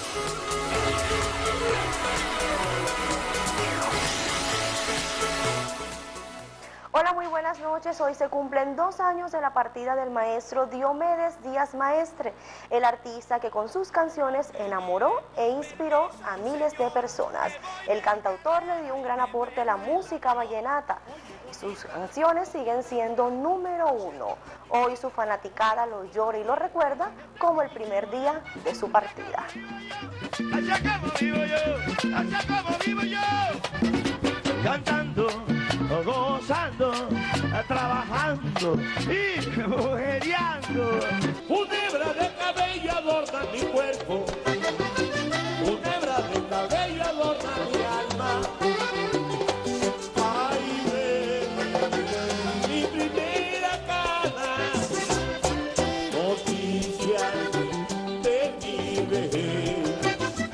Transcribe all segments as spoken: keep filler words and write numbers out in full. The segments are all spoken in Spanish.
Hola, muy buenas noches. Hoy se cumplen dos años de la partida del maestro Diomedes Díaz Maestre, el artista que con sus canciones enamoró e inspiró a miles de personas. El cantautor le dio un gran aporte a la música vallenata y sus canciones siguen siendo número uno. Hoy su fanaticada lo llora y lo recuerda como el primer día de su partida. Allá como vivo yo, allá como vivo yo, cantando, gozando, trabajando y mujeriando. Una hebra de cabello adorna mi cuerpo, una hebra de cabello adorna mi alma. Ay, ven, mi primera cana, noticia de mi vejez.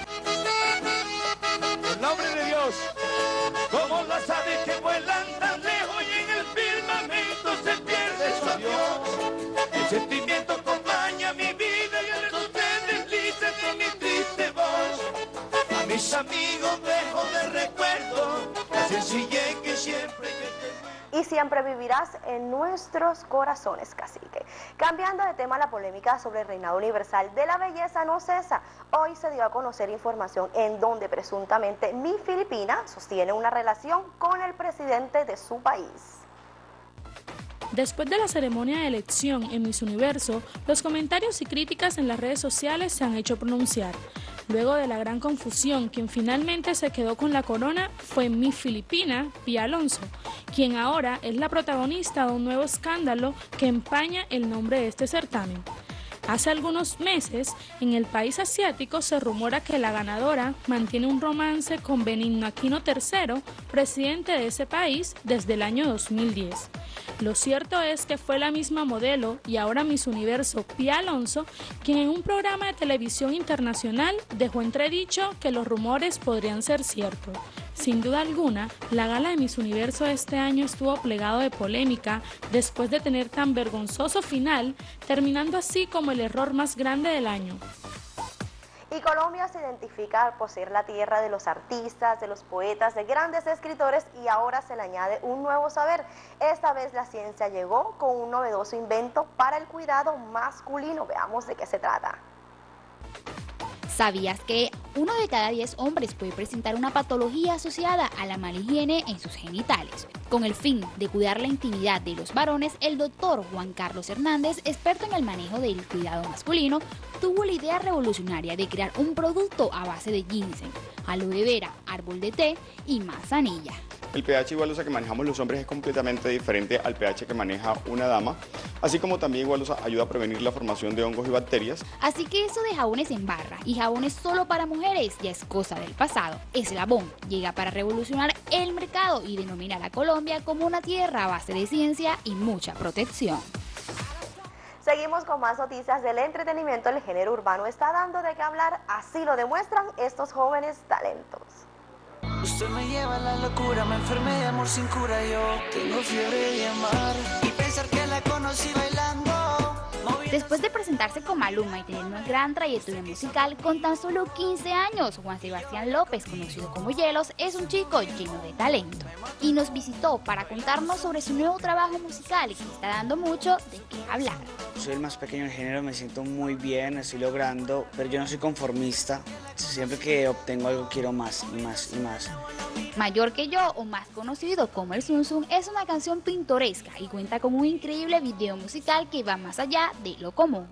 En nombre de Dios, como las aves que vuelan tan lejos y en el firmamento se pierde su avión. El sentimiento acompaña mi vida y el resto se desliza con mi triste voz. A mis amigos dejo de recuerdo la sencillez que siempre que Y siempre vivirás en nuestros corazones, cacique. Cambiando de tema, la polémica sobre el reinado universal de la belleza no cesa. Hoy se dio a conocer información en donde presuntamente Miss Filipina sostiene una relación con el presidente de su país. Después de la ceremonia de elección en Miss Universo, los comentarios y críticas en las redes sociales se han hecho pronunciar. Luego de la gran confusión, quien finalmente se quedó con la corona fue Miss Filipina, Pía Alonso, quien ahora es la protagonista de un nuevo escándalo que empaña el nombre de este certamen. Hace algunos meses, en el país asiático se rumora que la ganadora mantiene un romance con Benigno Aquino tercero, presidente de ese país desde el año dos mil diez. Lo cierto es que fue la misma modelo y ahora Miss Universo, Pía Alonso, quien en un programa de televisión internacional dejó entredicho que los rumores podrían ser ciertos. Sin duda alguna, la gala de Miss Universo de este año estuvo plegado de polémica después de tener tan vergonzoso final, terminando así como el error más grande del año. Y Colombia se identifica por ser la tierra de los artistas, de los poetas, de grandes escritores y ahora se le añade un nuevo saber. Esta vez la ciencia llegó con un novedoso invento para el cuidado masculino. Veamos de qué se trata. ¿Sabías que uno de cada diez hombres puede presentar una patología asociada a la mala higiene en sus genitales? Con el fin de cuidar la intimidad de los varones, el doctor Juan Carlos Hernández, experto en el manejo del cuidado masculino, tuvo la idea revolucionaria de crear un producto a base de ginseng, aloe vera, árbol de té y manzanilla. El pH igualosa que manejamos los hombres es completamente diferente al pH que maneja una dama, así como también igualosa ayuda a prevenir la formación de hongos y bacterias. Así que eso de jabones en barra y jabones solo para mujeres ya es cosa del pasado. Eslabón llega para revolucionar el mercado y denominar a Colombia como una tierra a base de ciencia y mucha protección. Seguimos con más noticias del entretenimiento. El género urbano está dando de qué hablar, así lo demuestran estos jóvenes talentos. Usted me lleva a la locura, me enfermé de amor sin cura, yo tengo fiebre de amar y pensar que la conocí bailando. Después de presentarse con Maluma y tener una gran trayectoria musical, con tan solo quince años, Juan Sebastián López, conocido como Hielos, es un chico lleno de talento. Y nos visitó para contarnos sobre su nuevo trabajo musical que está dando mucho de qué hablar. Soy el más pequeño del género, me siento muy bien, estoy logrando, pero yo no soy conformista. Siempre que obtengo algo quiero más y más y más. Mayor que yo, o más conocido como el Zum Zum, es una canción pintoresca y cuenta con un increíble video musical que va más allá de lo común.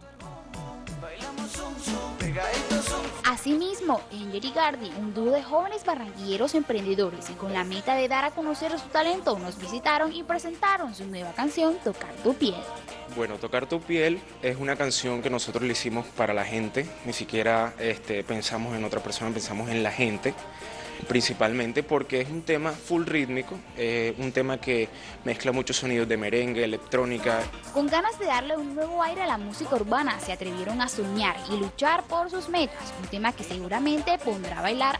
Asimismo, Angel y Gardi, un dúo de jóvenes barranquilleros emprendedores y con la meta de dar a conocer su talento, nos visitaron y presentaron su nueva canción, Tocar tu piel. Bueno, Tocar tu piel es una canción que nosotros le hicimos para la gente, ni siquiera este, pensamos en otra persona, pensamos en la gente. Principalmente porque es un tema full rítmico, eh, un tema que mezcla muchos sonidos de merengue, electrónica. Con ganas de darle un nuevo aire a la música urbana, se atrevieron a soñar y luchar por sus metas, un tema que seguramente pondrá a bailar a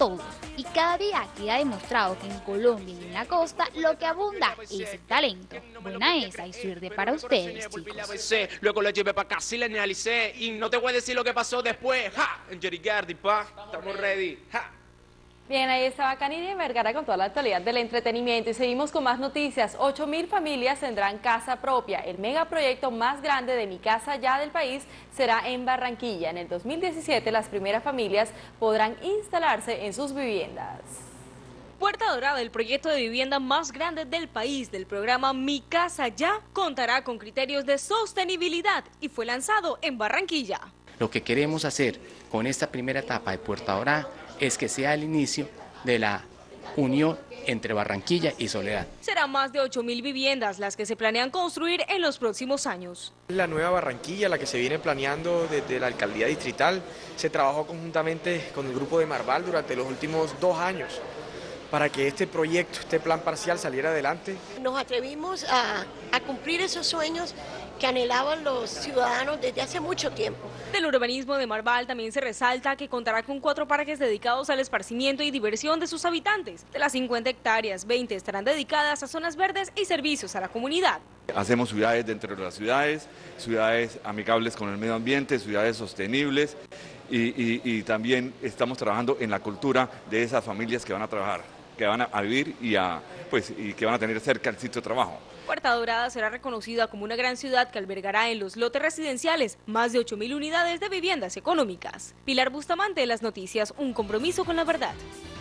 todos. Y cada día queda demostrado que en Colombia y en la costa lo que abunda es el talento. Buena esa y suerte para ustedes, chicos. Luego lo llevé para casa y le analicé. Y no te voy a decir lo que pasó después. ¡Ja! En Jerigardi, pa. Estamos ready. ¡Ja! Bien, ahí estaba Canini Vergara con toda la actualidad del entretenimiento y seguimos con más noticias. ocho mil familias tendrán casa propia. El megaproyecto más grande de Mi Casa Ya del país será en Barranquilla. En el dos mil diecisiete las primeras familias podrán instalarse en sus viviendas. Puerta Dorada, el proyecto de vivienda más grande del país del programa Mi Casa Ya, contará con criterios de sostenibilidad y fue lanzado en Barranquilla. Lo que queremos hacer con esta primera etapa de Puerta Dorada es que sea el inicio de la unión entre Barranquilla y Soledad. Serán más de ocho mil viviendas las que se planean construir en los próximos años. La nueva Barranquilla, la que se viene planeando desde la alcaldía distrital, se trabajó conjuntamente con el grupo de Marval durante los últimos dos años para que este proyecto, este plan parcial saliera adelante. Nos atrevimos a, a cumplir esos sueños que anhelaban los ciudadanos desde hace mucho tiempo. Del urbanismo de Marval también se resalta que contará con cuatro parques dedicados al esparcimiento y diversión de sus habitantes. De las cincuenta hectáreas, veinte estarán dedicadas a zonas verdes y servicios a la comunidad. Hacemos ciudades dentro de las ciudades, ciudades amigables con el medio ambiente, ciudades sostenibles y, y, y también estamos trabajando en la cultura de esas familias que van a trabajar, que van a vivir y, a, pues, y que van a tener cerca el sitio de trabajo. Puerta Dorada será reconocida como una gran ciudad que albergará en los lotes residenciales más de ocho mil unidades de viviendas económicas. Pilar Bustamante, Las Noticias, un compromiso con la verdad.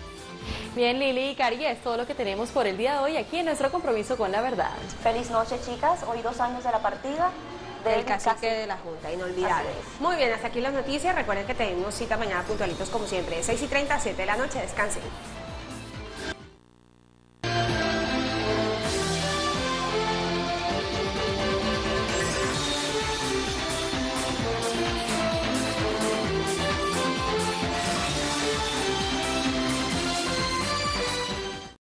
Bien, Lili y Cari, es todo lo que tenemos por el día de hoy aquí en nuestro compromiso con la verdad. Feliz noche, chicas. Hoy dos años de la partida del, del cacique, cacique de la Junta, inolvidable. Muy bien, hasta aquí las noticias. Recuerden que tenemos cita mañana puntualitos como siempre, seis y treinta, siete de la noche. Descansen.